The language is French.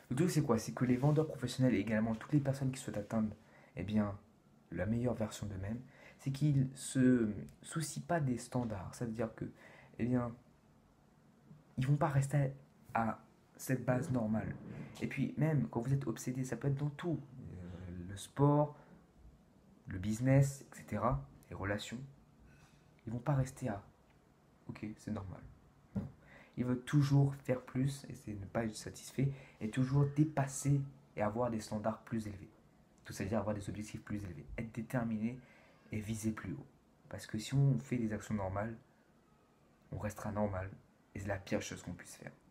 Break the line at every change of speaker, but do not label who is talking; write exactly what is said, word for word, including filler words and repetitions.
Le truc, c'est quoi? C'est que les vendeurs professionnels et également toutes les personnes qui souhaitent atteindre eh bien, la meilleure version d'eux-mêmes, c'est qu'ils se soucient pas des standards. Ça veut dire que, eh bien, ils vont pas rester à cette base normale. Et puis, même quand vous êtes obsédé, ça peut être dans tout. Euh, le sport, le business, et cetera. Les relations. Ils vont pas rester à ok, c'est normal. Non. Ils veulent toujours faire plus et c'est ne pas être satisfait et toujours dépasser et avoir des standards plus élevés. Tout ça veut dire avoir des objectifs plus élevés. Être déterminé et viser plus haut. Parce que si on fait des actions normales, on restera normal et c'est la pire chose qu'on puisse faire.